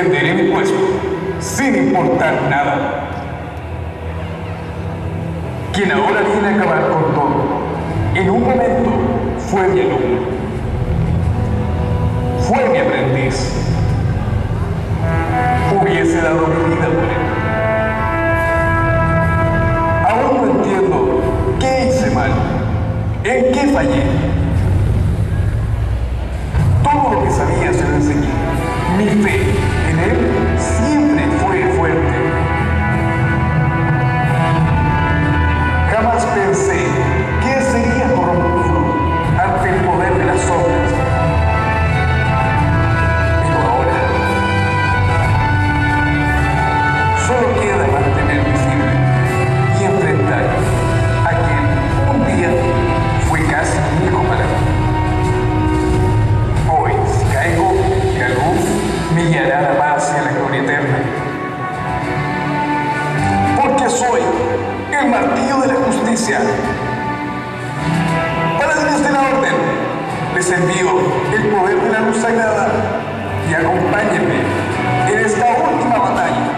defenderé mi puesto, sin importar nada. Quien ahora viene a acabar con todo, en un momento fue mi alumno. Fue mi aprendiz. Hubiese dado mi vida por él. Aún no entiendo qué hice mal, en qué fallé. Todo lo que sabía se lo enseñé. Mi fe en él siempre fue fuerte. Jamás pensé que sería corrompido ante el poder de las sombras. Pero ahora solo queda mantenerme firme y enfrentar a quien un día fue casi un hijo para mí. Hoy, si caigo, la luz me guiará a la paz y a la gloria eterna. Porque soy el martillo de la justicia. Paladines de la orden, les envío el poder de la luz sagrada y acompáñenme en esta última batalla.